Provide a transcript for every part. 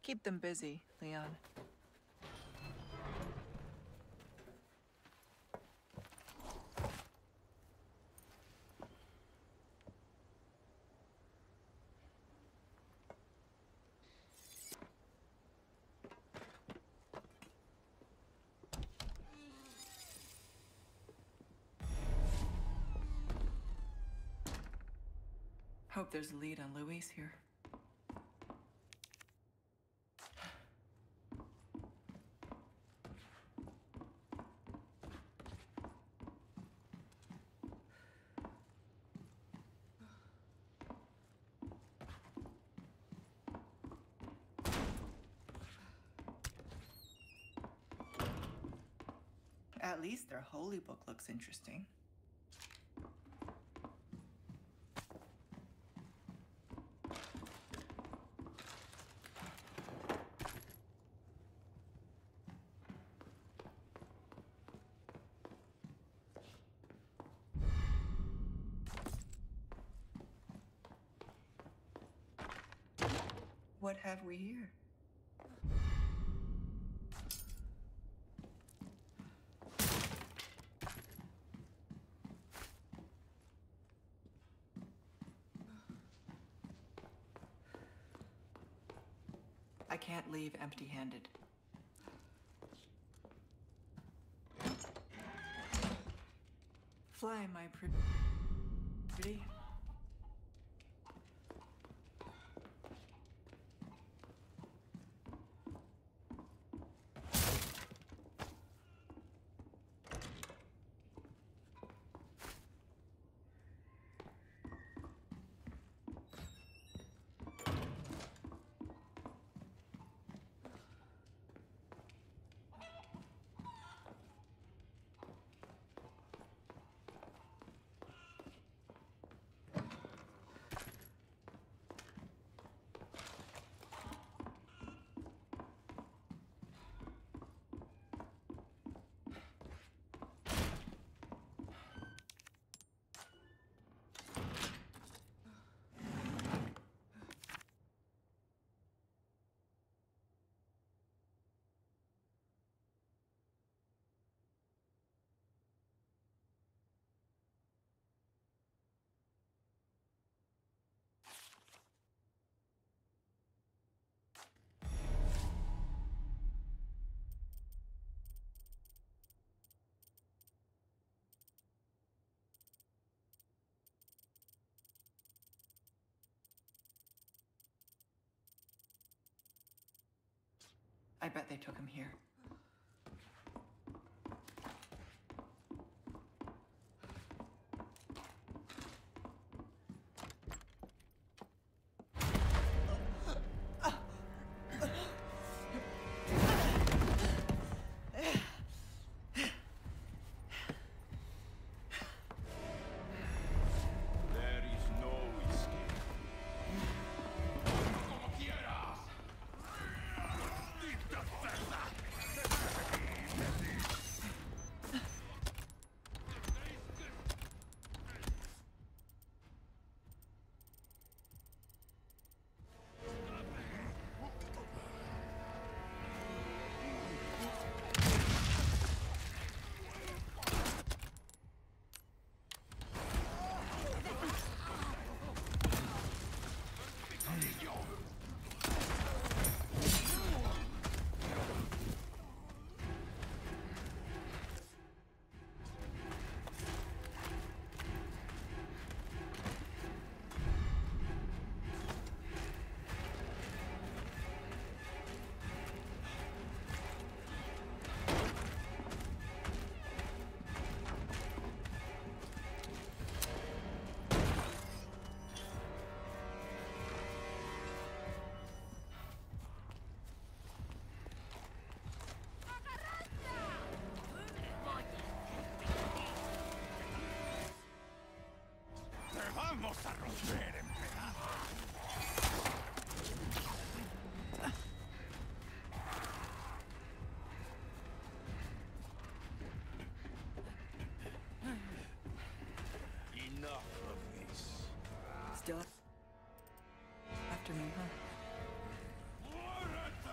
Keep them busy, Leon. Hope there's a lead on Luis here. At least their holy book looks interesting. What have we here? I can't leave empty-handed. Fly, my pretty. I bet they took him here. Vamos a romper en pedazos. Enough of this. Still after me, huh? What a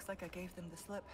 Looks like I gave them the slip.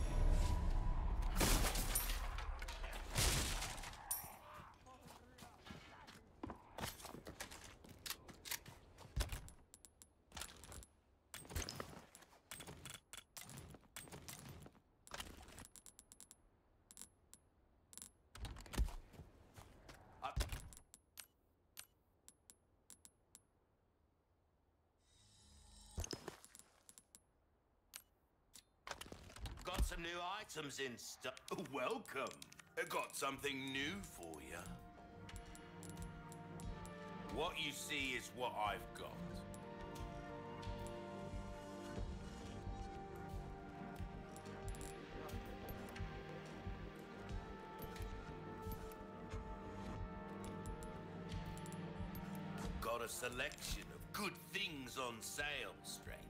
Got some new items in stock. Welcome. I got something new for you. What you see is what I've got. Got a selection of good things on sale, stranger.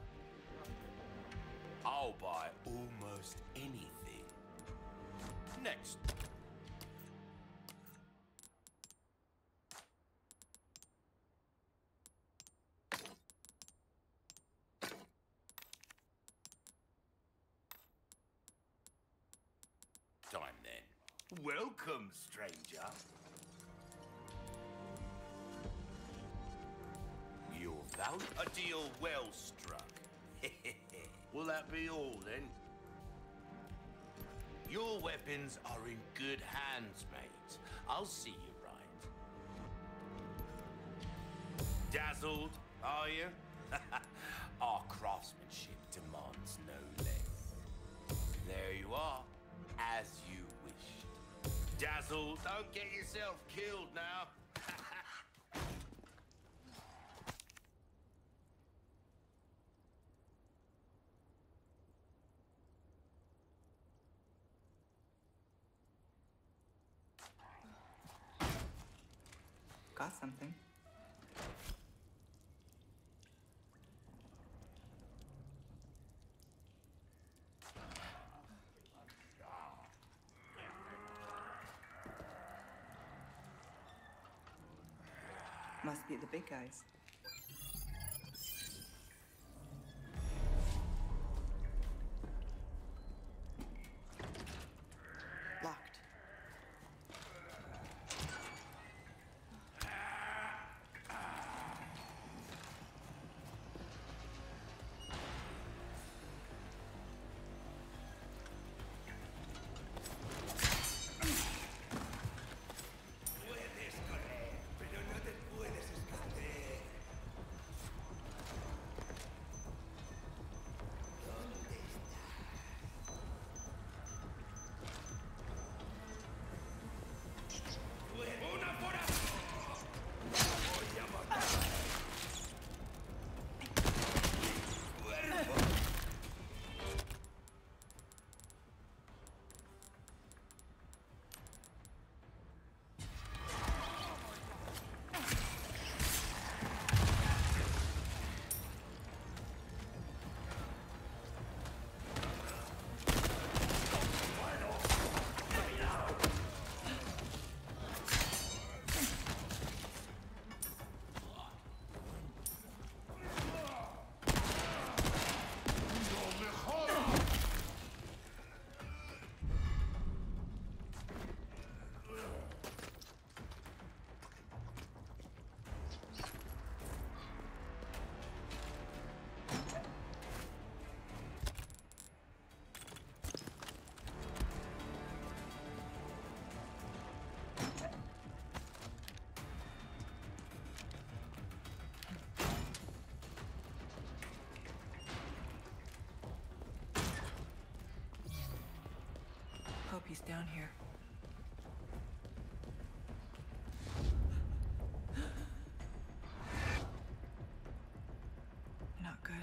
I'll buy almost anything. Next. Time then. Welcome, stranger. Your value? A deal well struck. Will that be all, then? Your weapons are in good hands, mate. I'll see you right. Dazzled, are you? Our craftsmanship demands no less. There you are, as you wished. Dazzled, don't get yourself killed now. Got something. Must be the big guys. Locked. Hope he's down here. Not good.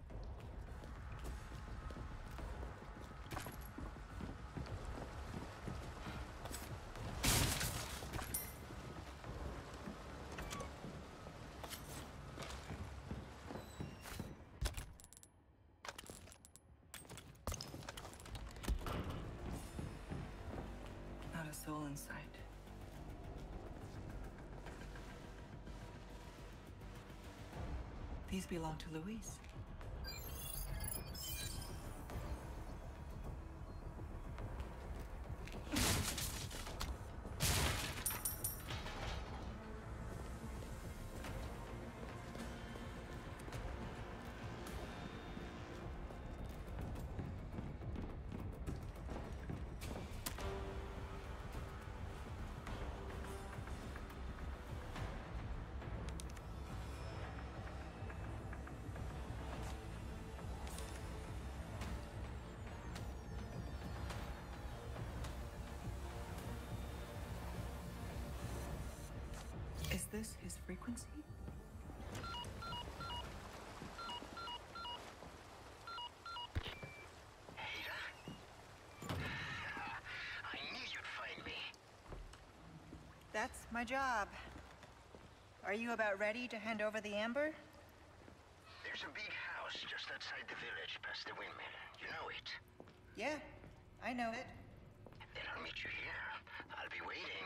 Not a soul in sight. These belong to Luis. this his frequency? I knew you'd find me. That's my job. Are you about ready to hand over the amber? There's a big house just outside the village, past the windmill. You know it. Yeah, I know it. Then I'll meet you here. I'll be waiting.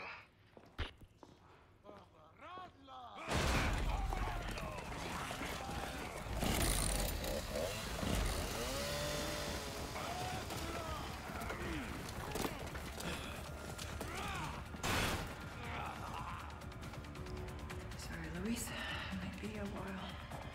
Sorry, Luis. It might be a while.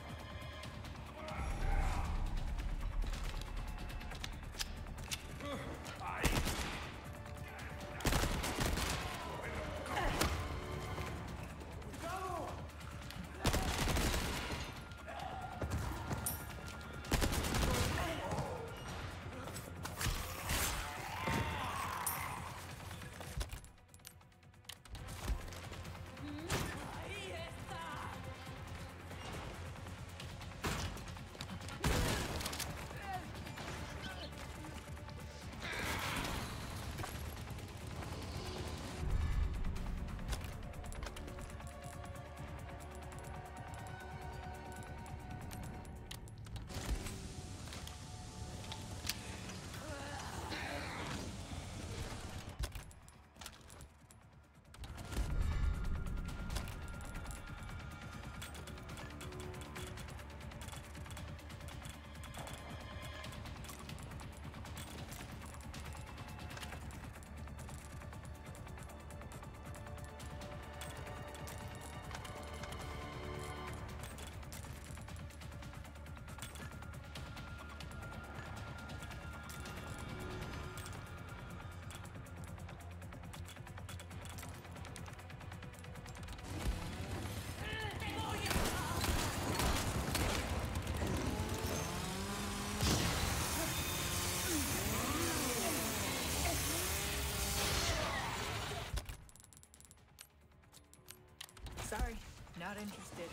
Sorry, not interested.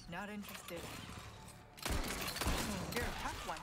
Not interested. You're a tough one.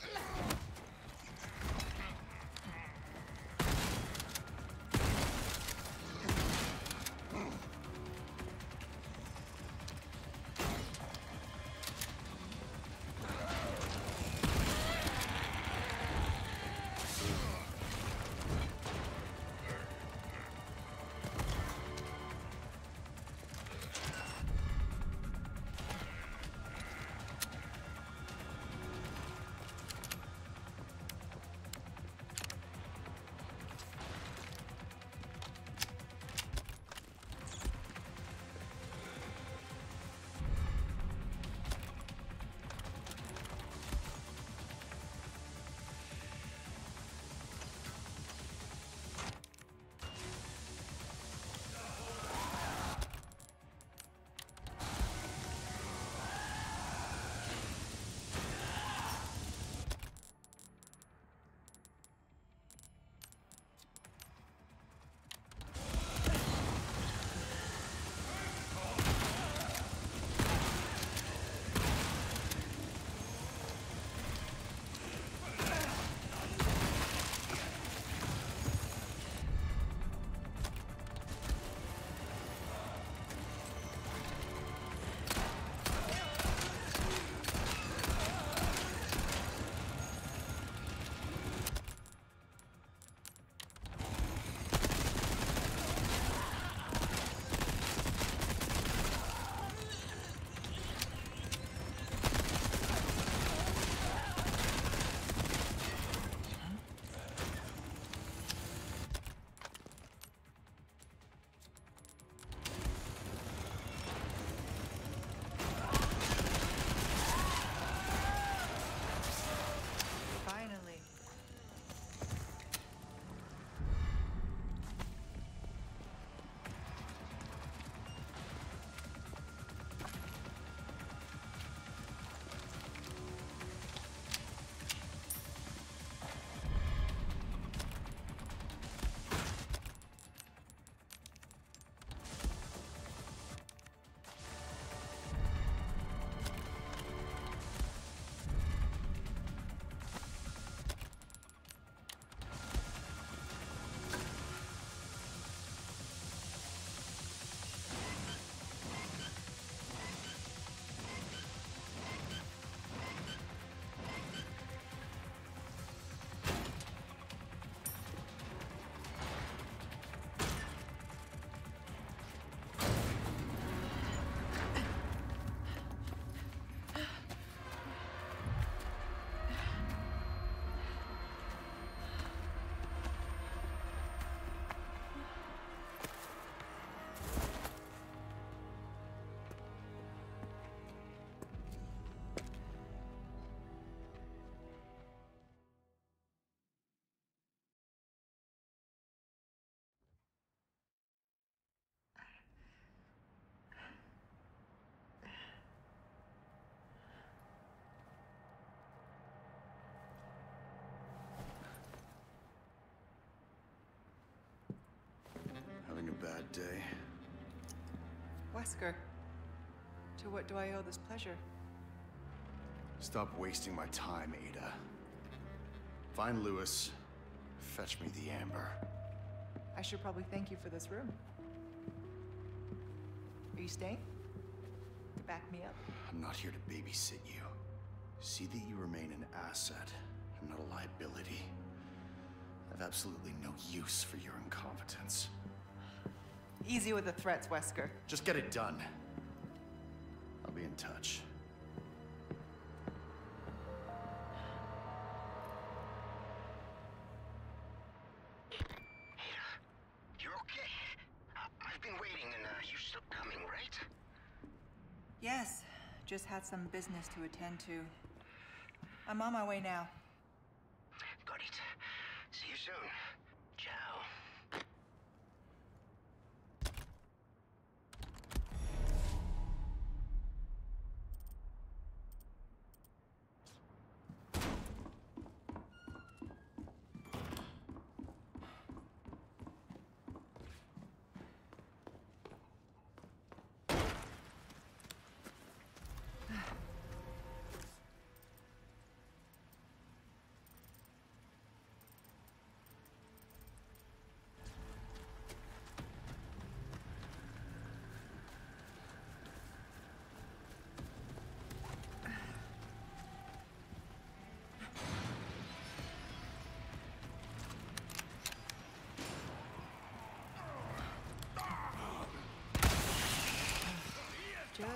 Having a bad day? Wesker, to what do I owe this pleasure? Stop wasting my time, Ada. Find Lewis. Fetch me the amber. I should probably thank you for this room. Are you staying? To back me up? I'm not here to babysit you. See that you remain an asset and not a liability. I have absolutely no use for your incompetence. Easy with the threats, Wesker. Just get it done. I'll be in touch. You're okay? I've been waiting and you're still coming, right? Yes, just had some business to attend to. I'm on my way now. Got it. See you soon. Ciao.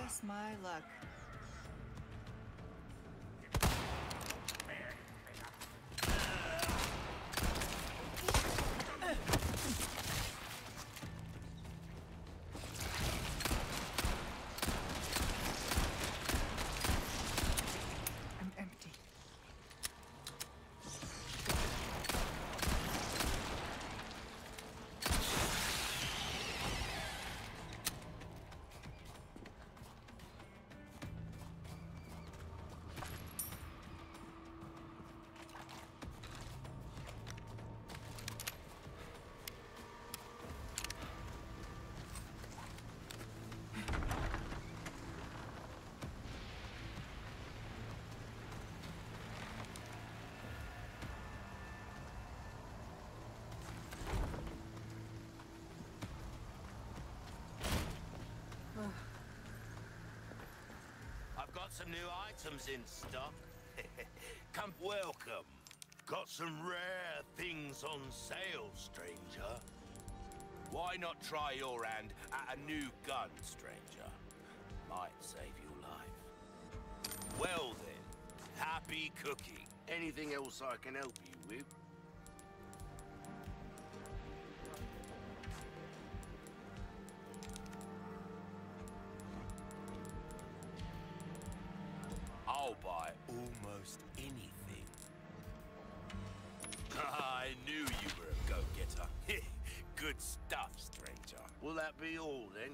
Just my luck. I'm empty. I've got some new items in stock. Come welcome. Got some rare things on sale, stranger. Why not try your hand at a new gun, stranger? Might save your life. Well then, happy cooking. Anything else I can help you with? I'll buy almost anything. I knew you were a go-getter. Good stuff, stranger. Will that be all, then?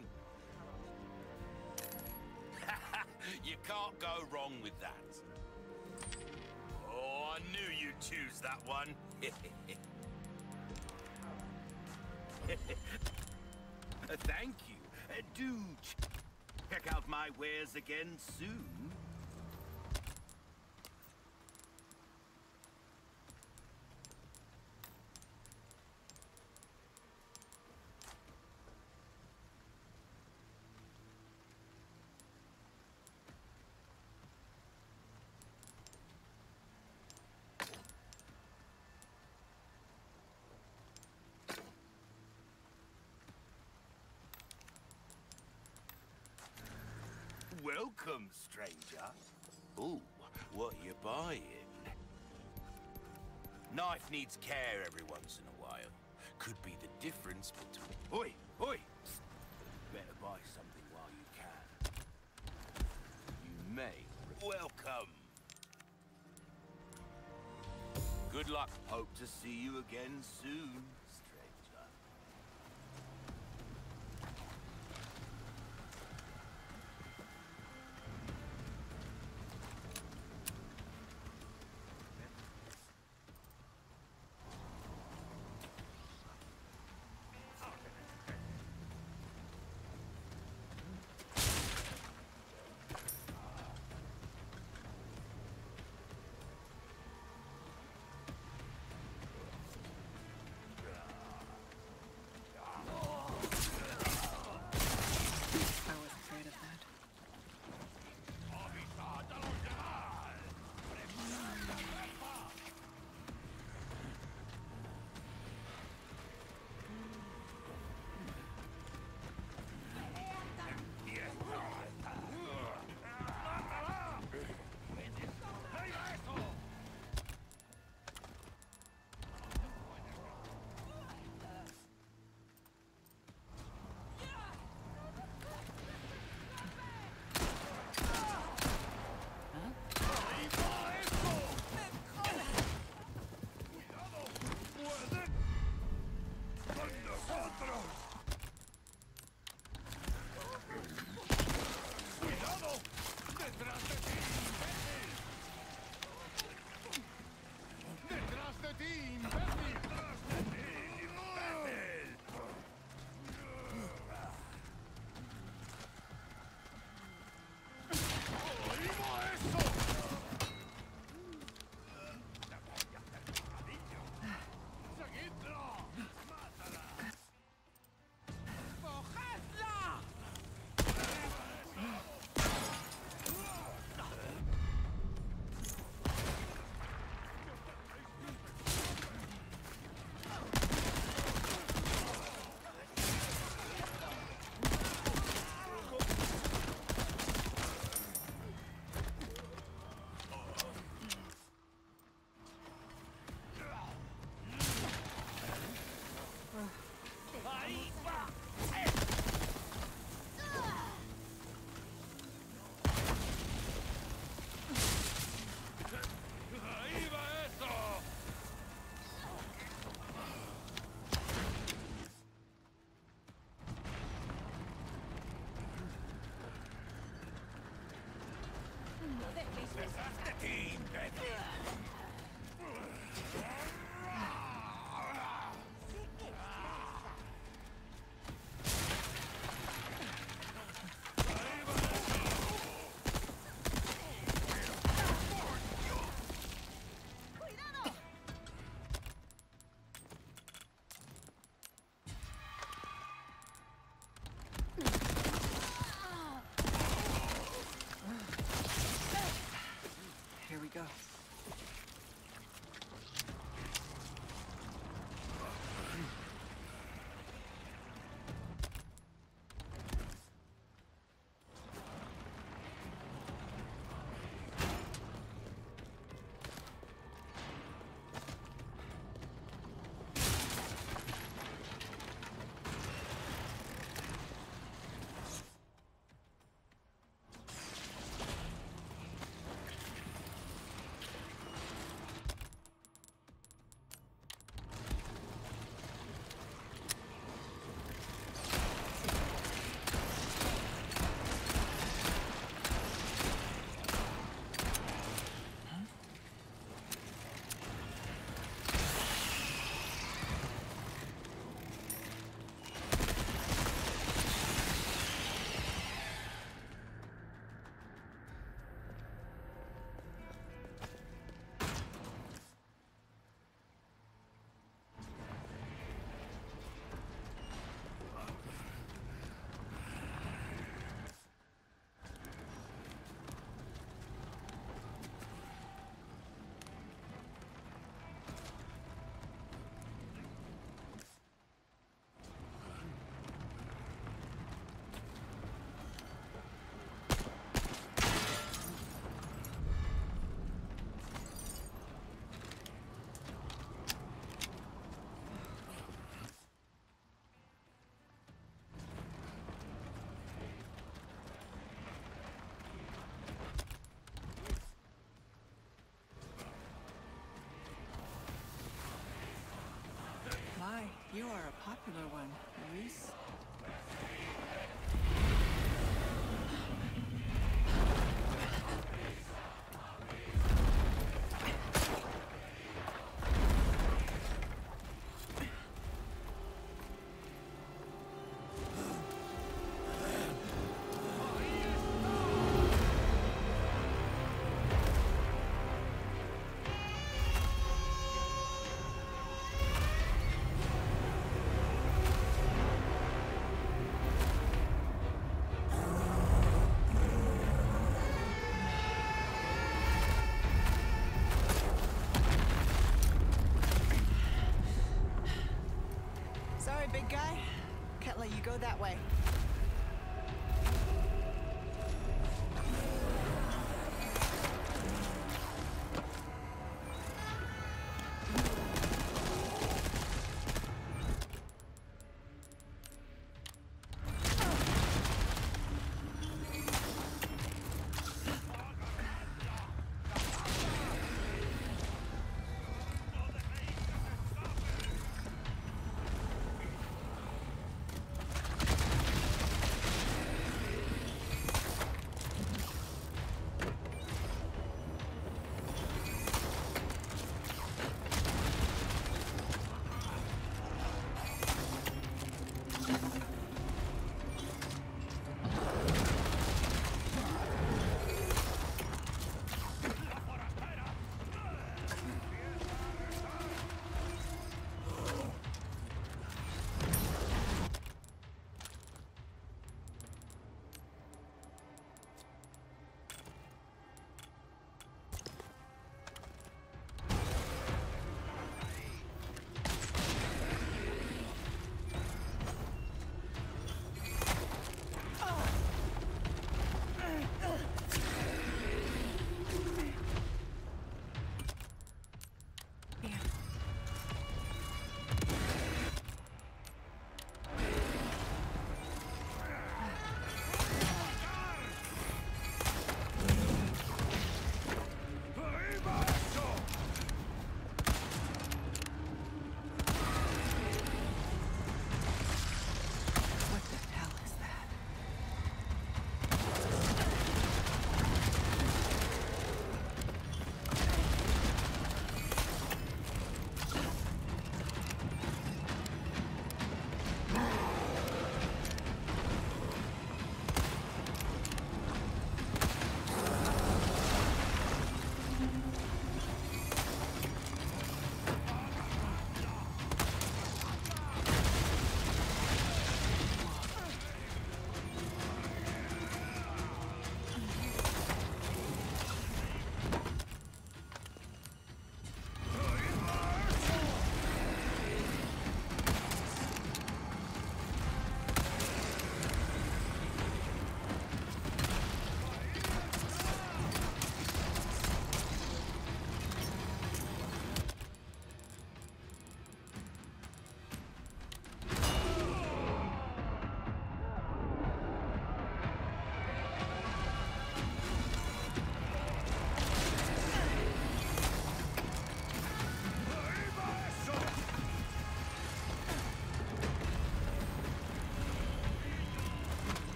You can't go wrong with that. Oh, I knew you'd choose that one. Thank you. Do check out my wares again soon. Welcome, stranger. Ooh, what you buying? Knife needs care every once in a while. Could be the difference between... Oi! Oi! Better buy something while you can. You may... Welcome! Good luck. Hope to see you again soon, stranger. Here we go. My, you are a popular one, Luis. Sorry, big guy. Can't let you go that way.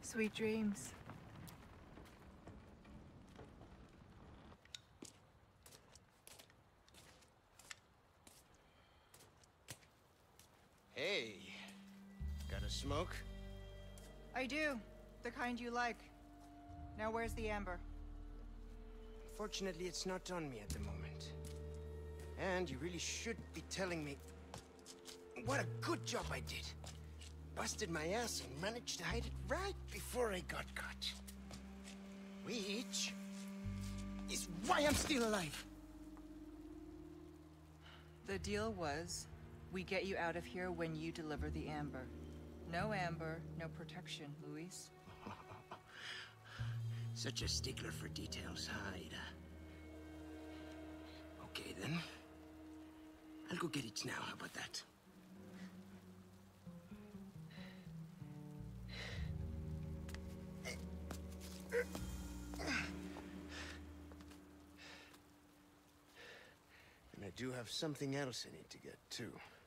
Sweet dreams. Hey, got a smoke? I do. The kind you like. Now where's the amber? Fortunately, it's not on me at the moment. And you really should be telling me what a good job I did. Busted my ass and managed to hide it right before I got caught. Which is why I'm still alive. The deal was, we get you out of here when you deliver the amber. No amber, no protection, Luis. Such a stickler for details, huh, Ada? Okay, then. I'll go get it now. How about that? And I do have something else I need to get, too.